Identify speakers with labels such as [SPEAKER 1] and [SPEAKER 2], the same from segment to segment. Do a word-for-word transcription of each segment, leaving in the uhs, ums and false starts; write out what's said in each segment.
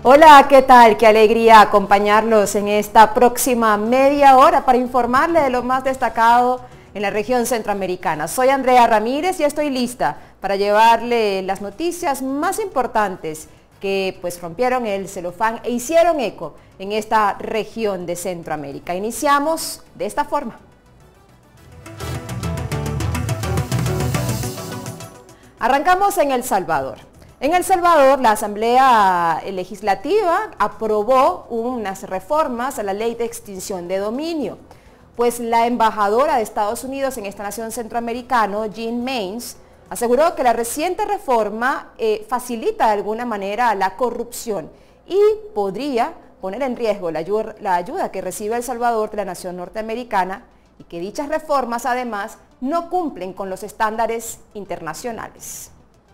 [SPEAKER 1] Hola, ¿qué tal? Qué alegría acompañarlos en esta próxima media hora para informarle de lo más destacado en la región centroamericana. Soy Andrea Ramírez y estoy lista para llevarle las noticias más importantes que pues rompieron el celofán e hicieron eco en esta región de Centroamérica. Iniciamos de esta forma. Arrancamos en El Salvador. En El Salvador, la Asamblea Legislativa aprobó unas reformas a la Ley de Extinción de Dominio, pues la embajadora de Estados Unidos en esta nación centroamericana, Jean Maynes, aseguró que la reciente reforma eh, facilita de alguna manera la corrupción y podría poner en riesgo la ayuda, la ayuda que recibe El Salvador de la nación norteamericana y que dichas reformas además no cumplen con los estándares internacionales.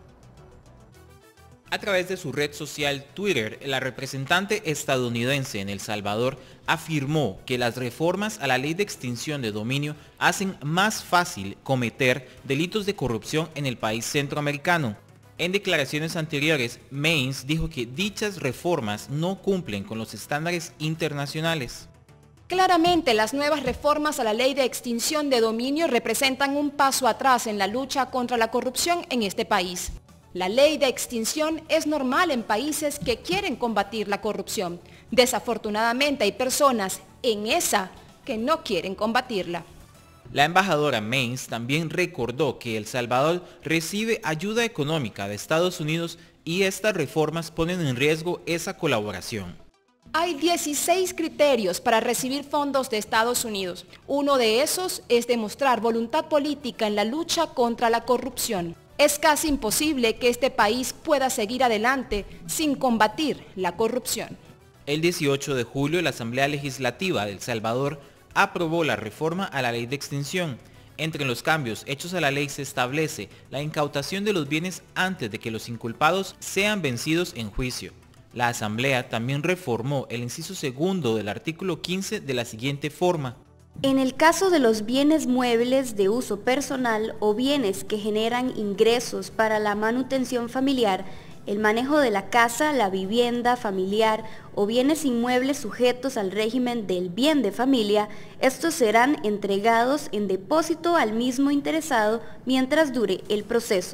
[SPEAKER 2] A través de su red social Twitter, la representante estadounidense en El Salvador afirmó que las reformas a la ley de extinción de dominio hacen más fácil cometer delitos de corrupción en el país centroamericano. En declaraciones anteriores, Maynes dijo que dichas reformas no cumplen con los estándares internacionales.
[SPEAKER 3] Claramente, las nuevas reformas a la ley de extinción de dominio representan un paso atrás en la lucha contra la corrupción en este país. La ley de extinción es normal en países que quieren combatir la corrupción. Desafortunadamente hay personas en esa que no quieren combatirla.
[SPEAKER 2] La embajadora Maynes también recordó que El Salvador recibe ayuda económica de Estados Unidos y estas reformas ponen en riesgo esa colaboración.
[SPEAKER 3] Hay dieciséis criterios para recibir fondos de Estados Unidos. Uno de esos es demostrar voluntad política en la lucha contra la corrupción. Es casi imposible que este país pueda seguir adelante sin combatir la corrupción.
[SPEAKER 2] El dieciocho de julio, la Asamblea Legislativa de El Salvador aprobó la reforma a la ley de extinción. Entre los cambios hechos a la ley se establece la incautación de los bienes antes de que los inculpados sean vencidos en juicio. La Asamblea también reformó el inciso segundo del artículo quince de la siguiente forma.
[SPEAKER 4] En el caso de los bienes muebles de uso personal o bienes que generan ingresos para la manutención familiar, el manejo de la casa, la vivienda familiar o bienes inmuebles sujetos al régimen del bien de familia, estos serán entregados en depósito al mismo interesado mientras dure el proceso.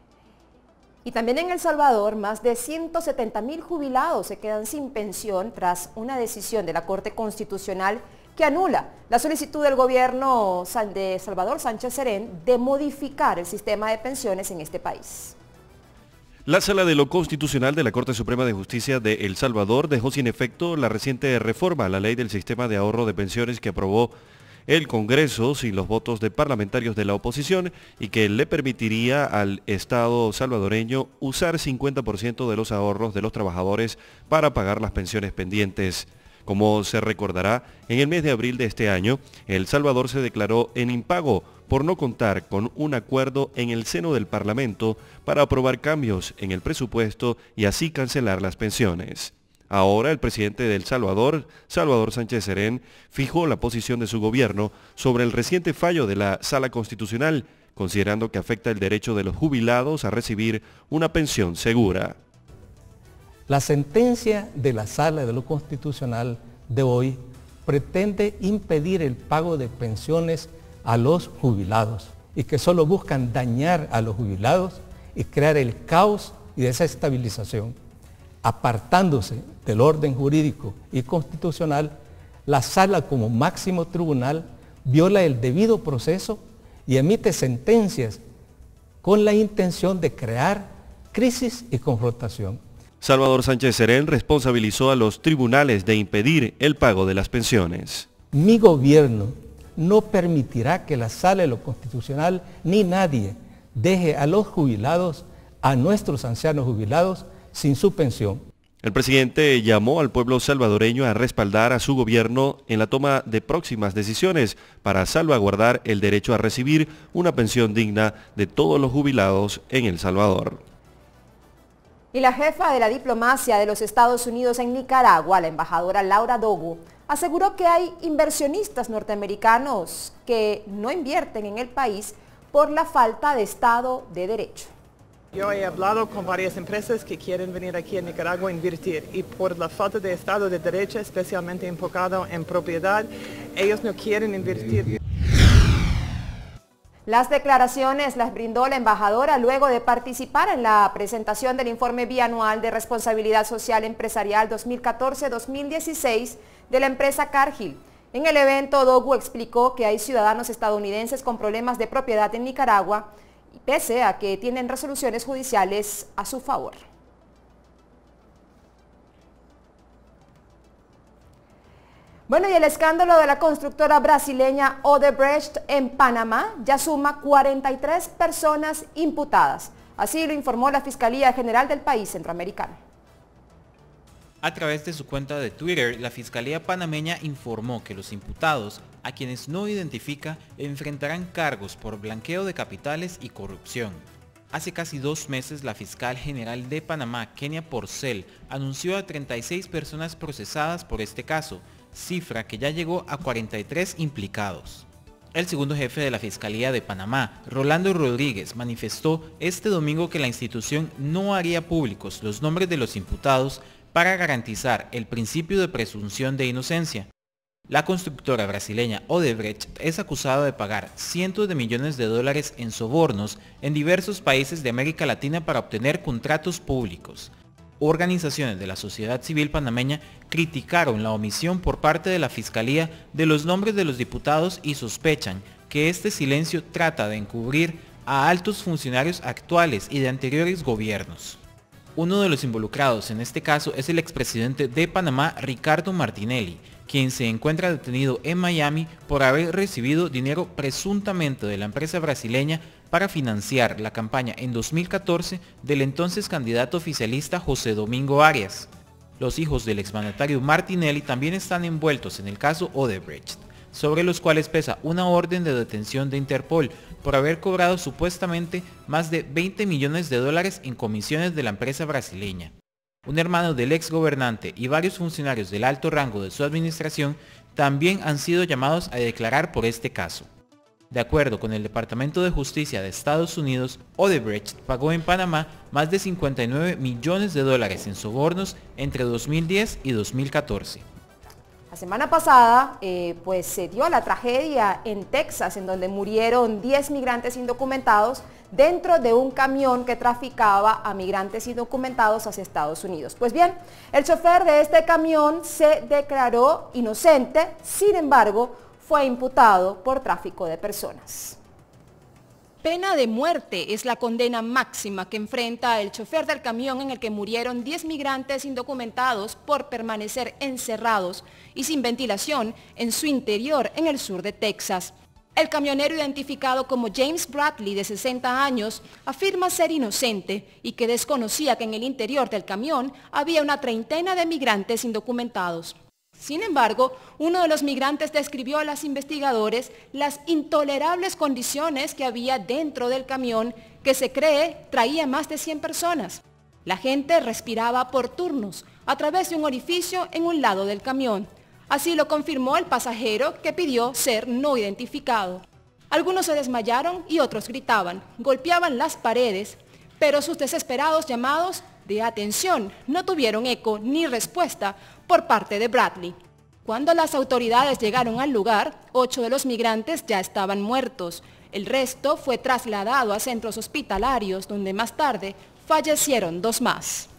[SPEAKER 1] Y también en El Salvador, más de ciento setenta mil jubilados se quedan sin pensión tras una decisión de la Corte Constitucional que anula la solicitud del gobierno de Salvador Sánchez Serén de modificar el sistema de pensiones en este país.
[SPEAKER 5] La Sala de lo Constitucional de la Corte Suprema de Justicia de El Salvador dejó sin efecto la reciente reforma a la ley del sistema de ahorro de pensiones que aprobó el Congreso sin los votos de parlamentarios de la oposición y que le permitiría al Estado salvadoreño usar cincuenta por ciento de los ahorros de los trabajadores para pagar las pensiones pendientes. Como se recordará, en el mes de abril de este año, El Salvador se declaró en impago por no contar con un acuerdo en el seno del Parlamento para aprobar cambios en el presupuesto y así cancelar las pensiones. Ahora el presidente de El Salvador, Salvador Sánchez Serén, fijó la posición de su gobierno sobre el reciente fallo de la Sala Constitucional, considerando que afecta el derecho de los jubilados a recibir una pensión segura.
[SPEAKER 6] La sentencia de la Sala de lo Constitucional de hoy pretende impedir el pago de pensiones a los jubilados y que solo buscan dañar a los jubilados y crear el caos y desestabilización. Apartándose del orden jurídico y constitucional, la Sala como máximo tribunal viola el debido proceso y emite sentencias con la intención de crear crisis y confrontación.
[SPEAKER 5] Salvador Sánchez Serén responsabilizó a los tribunales de impedir el pago de las pensiones.
[SPEAKER 6] Mi gobierno no permitirá que la Sala de lo Constitucional ni nadie deje a los jubilados, a nuestros ancianos jubilados, sin su pensión.
[SPEAKER 5] El presidente llamó al pueblo salvadoreño a respaldar a su gobierno en la toma de próximas decisiones para salvaguardar el derecho a recibir una pensión digna de todos los jubilados en El Salvador.
[SPEAKER 1] Y la jefa de la diplomacia de los Estados Unidos en Nicaragua, la embajadora Laura Dogu, aseguró que hay inversionistas norteamericanos que no invierten en el país por la falta de Estado de Derecho.
[SPEAKER 7] Yo he hablado con varias empresas que quieren venir aquí a Nicaragua a invertir y por la falta de Estado de Derecho, especialmente enfocado en propiedad, ellos no quieren invertir.
[SPEAKER 1] Las declaraciones las brindó la embajadora luego de participar en la presentación del informe bianual de responsabilidad social empresarial dos mil catorce dos mil dieciséis de la empresa Cargill. En el evento, Dogu explicó que hay ciudadanos estadounidenses con problemas de propiedad en Nicaragua, pese a que tienen resoluciones judiciales a su favor. Bueno, y el escándalo de la constructora brasileña Odebrecht en Panamá ya suma cuarenta y tres personas imputadas. Así lo informó la Fiscalía General del país centroamericano.
[SPEAKER 2] A través de su cuenta de Twitter, la Fiscalía panameña informó que los imputados, a quienes no identifica, enfrentarán cargos por blanqueo de capitales y corrupción. Hace casi dos meses, la fiscal general de Panamá, Kenia Porcel, anunció a treinta y seis personas procesadas por este caso, cifra que ya llegó a cuarenta y tres implicados. El segundo jefe de la Fiscalía de Panamá, Rolando Rodríguez, manifestó este domingo que la institución no haría públicos los nombres de los imputados para garantizar el principio de presunción de inocencia. La constructora brasileña Odebrecht es acusada de pagar cientos de millones de dólares en sobornos en diversos países de América Latina para obtener contratos públicos. Organizaciones de la sociedad civil panameña criticaron la omisión por parte de la Fiscalía de los nombres de los diputados y sospechan que este silencio trata de encubrir a altos funcionarios actuales y de anteriores gobiernos. Uno de los involucrados en este caso es el expresidente de Panamá, Ricardo Martinelli, quien se encuentra detenido en Miami por haber recibido dinero presuntamente de la empresa brasileña para financiar la campaña en dos mil catorce del entonces candidato oficialista José Domingo Arias. Los hijos del exmandatario Martinelli también están envueltos en el caso Odebrecht, sobre los cuales pesa una orden de detención de Interpol por haber cobrado supuestamente más de veinte millones de dólares en comisiones de la empresa brasileña. Un hermano del ex gobernante y varios funcionarios del alto rango de su administración también han sido llamados a declarar por este caso. De acuerdo con el Departamento de Justicia de Estados Unidos, Odebrecht pagó en Panamá más de cincuenta y nueve millones de dólares en sobornos entre dos mil diez y dos mil catorce.
[SPEAKER 1] La semana pasada eh, pues se dio la tragedia en Texas, en donde murieron diez migrantes indocumentados dentro de un camión que traficaba a migrantes indocumentados hacia Estados Unidos. Pues bien, el chofer de este camión se declaró inocente, sin embargo, fue imputado por tráfico de personas.
[SPEAKER 3] Pena de muerte es la condena máxima que enfrenta el chofer del camión en el que murieron diez migrantes indocumentados por permanecer encerrados y sin ventilación en su interior en el sur de Texas. El camionero, identificado como James Bradley, de sesenta años, afirma ser inocente y que desconocía que en el interior del camión había una treintena de migrantes indocumentados. Sin embargo, uno de los migrantes describió a los investigadores las intolerables condiciones que había dentro del camión, que se cree traía más de cien personas. La gente respiraba por turnos a través de un orificio en un lado del camión. Así lo confirmó el pasajero, que pidió ser no identificado. Algunos se desmayaron y otros gritaban, golpeaban las paredes, pero sus desesperados llamados de atención no tuvieron eco ni respuesta por parte de Bradley. Cuando las autoridades llegaron al lugar, ocho de los migrantes ya estaban muertos. El resto fue trasladado a centros hospitalarios, donde más tarde fallecieron dos más.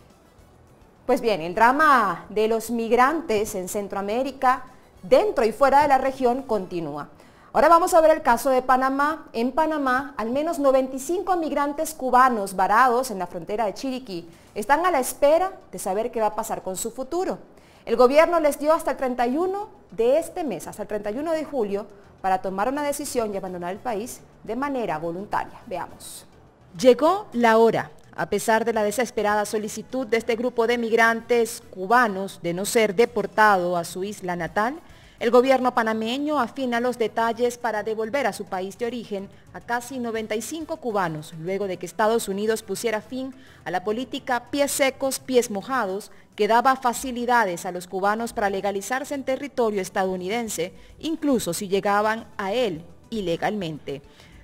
[SPEAKER 1] Pues bien, el drama de los migrantes en Centroamérica, dentro y fuera de la región, continúa. Ahora vamos a ver el caso de Panamá. En Panamá, al menos noventa y cinco migrantes cubanos varados en la frontera de Chiriquí están a la espera de saber qué va a pasar con su futuro. El gobierno les dio hasta el treinta y uno de este mes, hasta el treinta y uno de julio, para tomar una decisión y abandonar el país de manera voluntaria. Veamos.
[SPEAKER 3] Llegó la hora. A pesar de la desesperada solicitud de este grupo de migrantes cubanos de no ser deportado a su isla natal, el gobierno panameño afina los detalles para devolver a su país de origen a casi noventa y cinco cubanos, luego de que Estados Unidos pusiera fin a la política pies secos, pies mojados, que daba facilidades a los cubanos para legalizarse en territorio estadounidense, incluso si llegaban a él ilegalmente.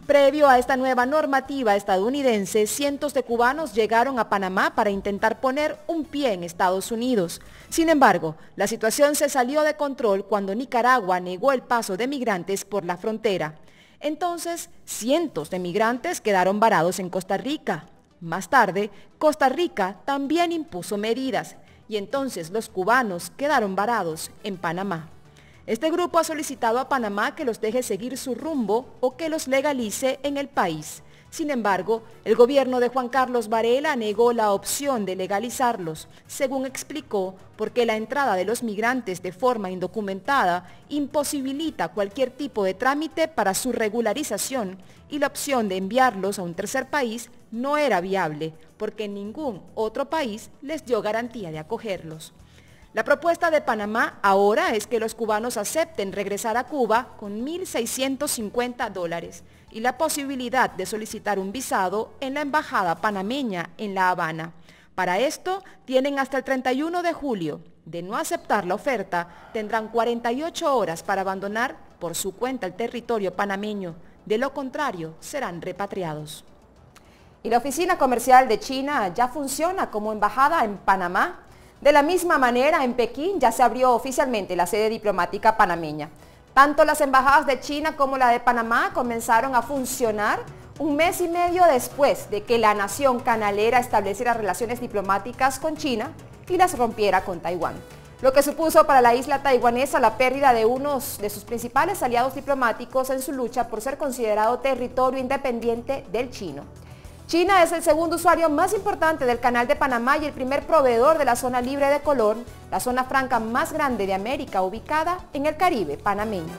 [SPEAKER 3] Previo a esta nueva normativa estadounidense, cientos de cubanos llegaron a Panamá para intentar poner un pie en Estados Unidos. Sin embargo, la situación se salió de control cuando Nicaragua negó el paso de migrantes por la frontera. Entonces, cientos de migrantes quedaron varados en Costa Rica. Más tarde, Costa Rica también impuso medidas y entonces los cubanos quedaron varados en Panamá. Este grupo ha solicitado a Panamá que los deje seguir su rumbo o que los legalice en el país. Sin embargo, el gobierno de Juan Carlos Varela negó la opción de legalizarlos, según explicó, porque la entrada de los migrantes de forma indocumentada imposibilita cualquier tipo de trámite para su regularización y la opción de enviarlos a un tercer país no era viable, porque ningún otro país les dio garantía de acogerlos. La propuesta de Panamá ahora es que los cubanos acepten regresar a Cuba con mil seiscientos cincuenta dólares y la posibilidad de solicitar un visado en la embajada panameña en La Habana. Para esto tienen hasta el treinta y uno de julio. De no aceptar la oferta, tendrán cuarenta y ocho horas para abandonar por su cuenta el territorio panameño. De lo contrario, serán repatriados.
[SPEAKER 1] Y la oficina comercial de China ya funciona como embajada en Panamá. De la misma manera, en Pekín ya se abrió oficialmente la sede diplomática panameña. Tanto las embajadas de China como la de Panamá comenzaron a funcionar un mes y medio después de que la nación canalera estableciera relaciones diplomáticas con China y las rompiera con Taiwán, lo que supuso para la isla taiwanesa la pérdida de uno de sus principales aliados diplomáticos en su lucha por ser considerado territorio independiente del chino. China es el segundo usuario más importante del Canal de Panamá y el primer proveedor de la zona libre de Colón, la zona franca más grande de América ubicada en el Caribe panameño.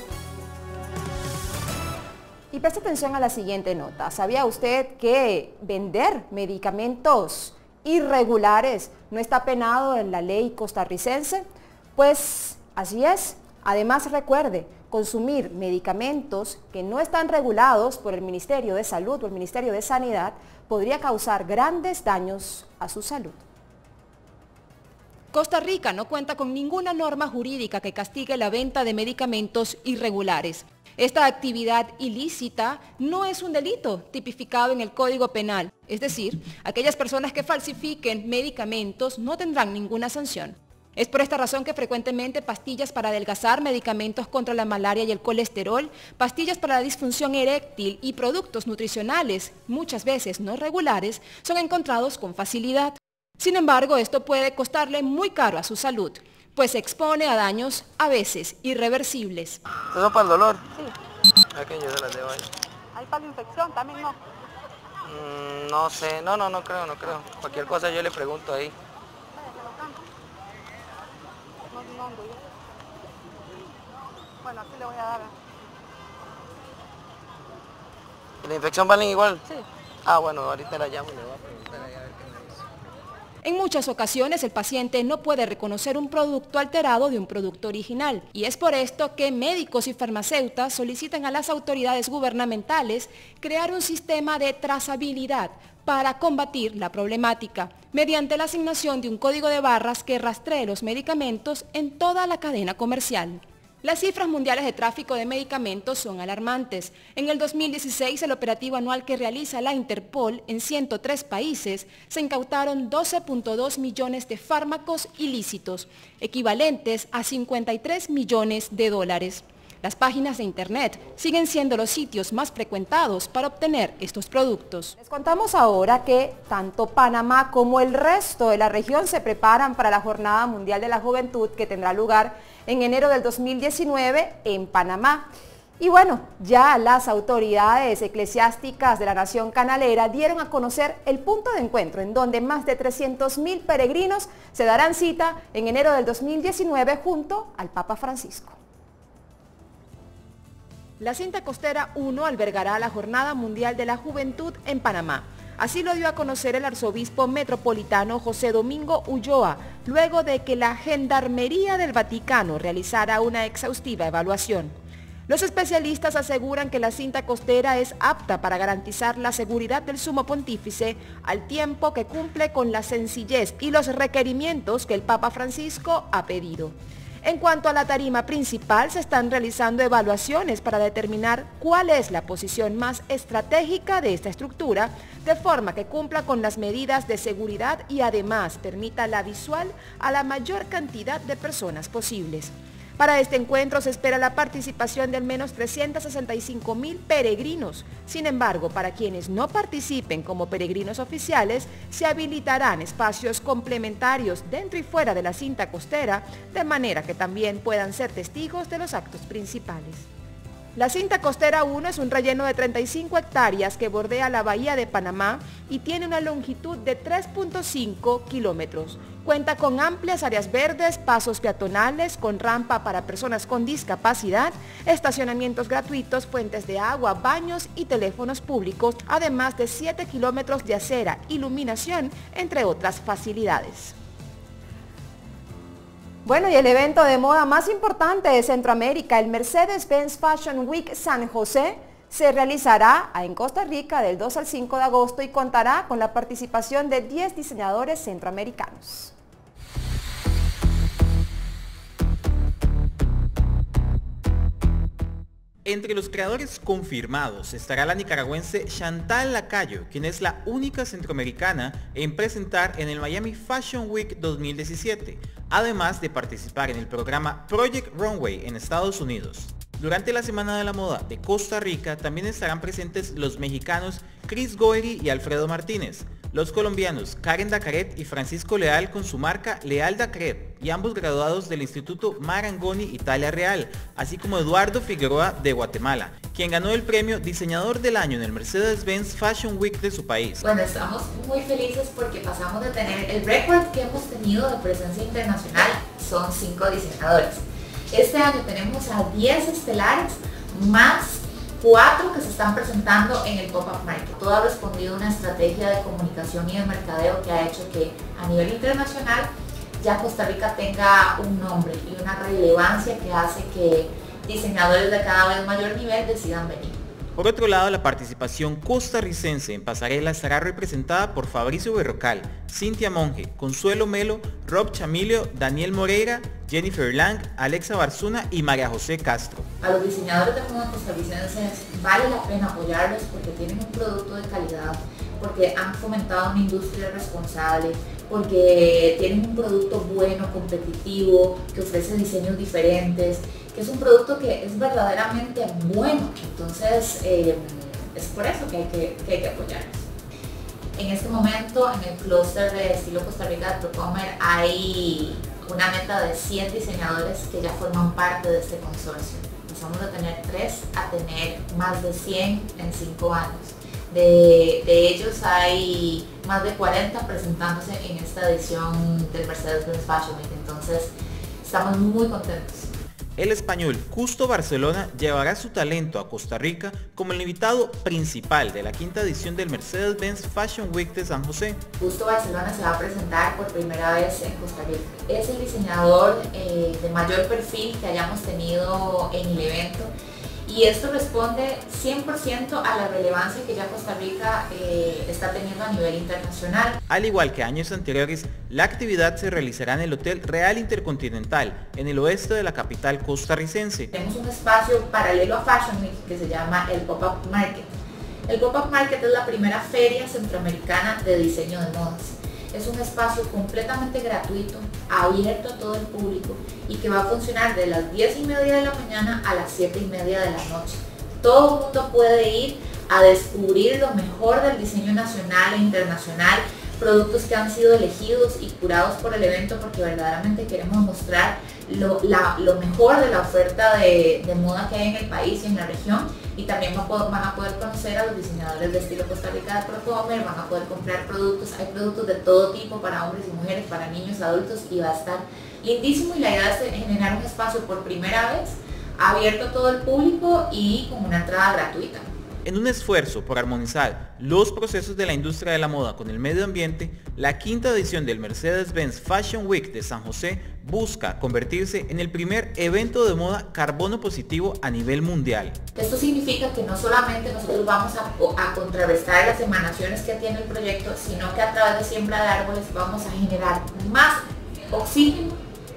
[SPEAKER 1] Y preste atención a la siguiente nota. ¿Sabía usted que vender medicamentos irregulares no está penado en la ley costarricense? Pues así es. Además, recuerde, consumir medicamentos que no están regulados por el Ministerio de Salud o el Ministerio de Sanidad podría causar grandes daños a su salud.
[SPEAKER 3] Costa Rica no cuenta con ninguna norma jurídica que castigue la venta de medicamentos irregulares. Esta actividad ilícita no es un delito tipificado en el Código Penal, es decir, aquellas personas que falsifiquen medicamentos no tendrán ninguna sanción. Es por esta razón que frecuentemente pastillas para adelgazar, medicamentos contra la malaria y el colesterol, pastillas para la disfunción eréctil y productos nutricionales, muchas veces no regulares, son encontrados con facilidad. Sin embargo, esto puede costarle muy caro a su salud, pues se expone a daños a veces irreversibles.
[SPEAKER 8] ¿Eso para el dolor? Sí. Aquí yo se las debo ahí.
[SPEAKER 9] ¿Hay para la infección también no?
[SPEAKER 8] Mm, no sé, no, no, no creo, no creo. Cualquier cosa yo le pregunto ahí.
[SPEAKER 9] Bueno, así le voy a dar.
[SPEAKER 8] ¿Y la infección valen igual?
[SPEAKER 9] Sí.
[SPEAKER 8] Ah, bueno, ahorita la llamo y le voy a preguntar ahí a ver qué me dice.
[SPEAKER 3] En muchas ocasiones el paciente no puede reconocer un producto alterado de un producto original y es por esto que médicos y farmacéuticas solicitan a las autoridades gubernamentales crear un sistema de trazabilidad para combatir la problemática, mediante la asignación de un código de barras que rastree los medicamentos en toda la cadena comercial. Las cifras mundiales de tráfico de medicamentos son alarmantes. En el dos mil dieciséis, el operativo anual que realiza la Interpol en ciento tres países, se incautaron doce punto dos millones de fármacos ilícitos, equivalentes a cincuenta y tres millones de dólares. Las páginas de Internet siguen siendo los sitios más frecuentados para obtener estos productos.
[SPEAKER 1] Les contamos ahora que tanto Panamá como el resto de la región se preparan para la Jornada Mundial de la Juventud que tendrá lugar en enero del dos mil diecinueve en Panamá. Y bueno, ya las autoridades eclesiásticas de la nación canalera dieron a conocer el punto de encuentro en donde más de trescientos mil peregrinos se darán cita en enero del dos mil diecinueve junto al Papa Francisco.
[SPEAKER 3] La Cinta Costera uno albergará la Jornada Mundial de la Juventud en Panamá. Así lo dio a conocer el arzobispo metropolitano José Domingo Ulloa, luego de que la Gendarmería del Vaticano realizara una exhaustiva evaluación. Los especialistas aseguran que la cinta costera es apta para garantizar la seguridad del sumo pontífice al tiempo que cumple con la sencillez y los requerimientos que el Papa Francisco ha pedido. En cuanto a la tarima principal, se están realizando evaluaciones para determinar cuál es la posición más estratégica de esta estructura, de forma que cumpla con las medidas de seguridad y además permita la visual a la mayor cantidad de personas posibles. Para este encuentro se espera la participación de al menos trescientos sesenta y cinco mil peregrinos. Sin embargo, para quienes no participen como peregrinos oficiales, se habilitarán espacios complementarios dentro y fuera de la cinta costera, de manera que también puedan ser testigos de los actos principales. La cinta costera uno es un relleno de treinta y cinco hectáreas que bordea la bahía de Panamá y tiene una longitud de tres punto cinco kilómetros. Cuenta con amplias áreas verdes, pasos peatonales, con rampa para personas con discapacidad, estacionamientos gratuitos, fuentes de agua, baños y teléfonos públicos, además de siete kilómetros de acera, iluminación, entre otras facilidades.
[SPEAKER 1] Bueno, y el evento de moda más importante de Centroamérica, el Mercedes-Benz Fashion Week San José, se realizará en Costa Rica del dos al cinco de agosto y contará con la participación de diez diseñadores centroamericanos.
[SPEAKER 2] Entre los creadores confirmados estará la nicaragüense Chantal Lacayo, quien es la única centroamericana en presentar en el Miami Fashion Week dos mil diecisiete, además de participar en el programa Project Runway en Estados Unidos. Durante la Semana de la Moda de Costa Rica también estarán presentes los mexicanos Chris Goeri y Alfredo Martínez, los colombianos Karen Dacaret y Francisco Leal con su marca Leal Dacaret, y ambos graduados del Instituto Marangoni Italia Real, así como Eduardo Figueroa de Guatemala, quien ganó el premio Diseñador del Año en el Mercedes-Benz Fashion Week de su país.
[SPEAKER 10] Bueno, estamos muy felices porque pasamos de tener el récord que hemos tenido de presencia internacional, son cinco diseñadores. Este año tenemos a diez estelares, más cuatro que se están presentando en el Pop-Up Market. Todo ha respondido a una estrategia de comunicación y de mercadeo que ha hecho que a nivel internacional ya Costa Rica tenga un nombre y una relevancia que hace que diseñadores de cada vez mayor nivel decidan venir.
[SPEAKER 2] Por otro lado, la participación costarricense en pasarela estará representada por Fabricio Berrocal, Cintia Monge, Consuelo Melo, Rob Chamilio, Daniel Moreira, Jennifer Lang, Alexa Barzuna y María José Castro.
[SPEAKER 10] A los diseñadores de moda costarricenses vale la pena apoyarlos porque tienen un producto de calidad, porque han fomentado una industria responsable, porque tienen un producto bueno, competitivo, que ofrece diseños diferentes, que es un producto que es verdaderamente bueno. Entonces eh, es por eso que hay que, que, hay que apoyarlos. En este momento en el clúster de estilo Costa Rica de Procomer hay una meta de cien diseñadores que ya forman parte de este consorcio. Pasamos de tener tres a tener más de cien en cinco años. De, de ellos hay más de cuarenta presentándose en esta edición del Mercedes-Benz Fashion Week, entonces estamos muy contentos.
[SPEAKER 2] El español Custo Barcelona llevará su talento a Costa Rica como el invitado principal de la quinta edición del Mercedes-Benz Fashion Week de San José.
[SPEAKER 10] Custo Barcelona se va a presentar por primera vez en Costa Rica. Es el diseñador eh, de mayor perfil que hayamos tenido en el evento. Y esto responde cien por ciento a la relevancia que ya Costa Rica eh, está teniendo a nivel internacional.
[SPEAKER 2] Al igual que años anteriores, la actividad se realizará en el Hotel Real Intercontinental, en el oeste de la capital costarricense.
[SPEAKER 10] Tenemos un espacio paralelo a Fashion Week que se llama el Pop-Up Market. El Pop-Up Market es la primera feria centroamericana de diseño de modas. Es un espacio completamente gratuito, abierto a todo el público y que va a funcionar de las diez y media de la mañana a las siete y media de la noche. Todo el mundo puede ir a descubrir lo mejor del diseño nacional e internacional, productos que han sido elegidos y curados por el evento porque verdaderamente queremos mostrar lo, la, lo mejor de la oferta de, de moda que hay en el país y en la región. Y también van a poder conocer a los diseñadores de estilo Costa Rica de Procomer, van a poder comprar productos, hay productos de todo tipo para hombres y mujeres, para niños, adultos, y va a estar lindísimo. Y la idea es generar un espacio por primera vez, abierto a todo el público y con una entrada gratuita.
[SPEAKER 2] En un esfuerzo por armonizar los procesos de la industria de la moda con el medio ambiente, la quinta edición del Mercedes-Benz Fashion Week de San José busca convertirse en el primer evento de moda carbono positivo a nivel mundial.
[SPEAKER 10] Esto significa que no solamente nosotros vamos a, a contrarrestar las emanaciones que tiene el proyecto, sino que a través de siembra de árboles vamos a generar más oxígeno,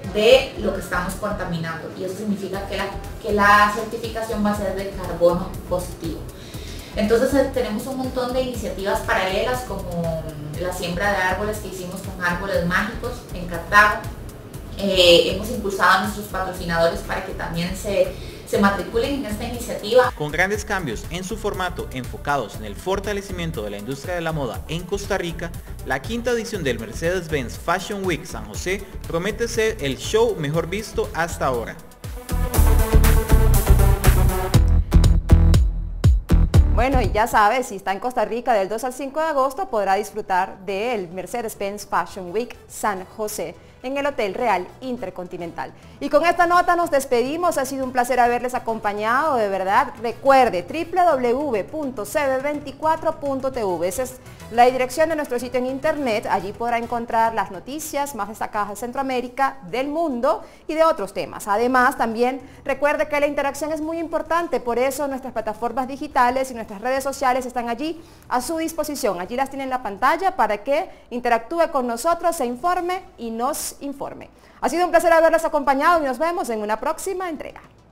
[SPEAKER 10] de lo que estamos contaminando, y eso significa que la, que la certificación va a ser de carbono positivo. Entonces eh, tenemos un montón de iniciativas paralelas, como la siembra de árboles que hicimos con Árboles Mágicos en Cartago. Eh, hemos impulsado a nuestros patrocinadores para que también se, se matriculen en esta iniciativa.
[SPEAKER 2] Con grandes cambios en su formato enfocados en el fortalecimiento de la industria de la moda en Costa Rica, la quinta edición del Mercedes-Benz Fashion Week San José promete ser el show mejor visto hasta ahora.
[SPEAKER 1] Bueno, y ya sabes, si está en Costa Rica del dos al cinco de agosto, podrá disfrutar del Mercedes-Benz Fashion Week San José en el Hotel Real Intercontinental. Y con esta nota nos despedimos. Ha sido un placer haberles acompañado, de verdad. Recuerde, doble u doble u doble u punto c b veinticuatro punto t v. Esa es la dirección de nuestro sitio en internet. Allí podrá encontrar las noticias más destacadas de Centroamérica, del mundo y de otros temas. Además, también recuerde que la interacción es muy importante, por eso nuestras plataformas digitales y nuestras redes sociales están allí a su disposición. Allí las tienen en la pantalla para que interactúe con nosotros, se informe y nos informe. Ha sido un placer haberles acompañado y nos vemos en una próxima entrega.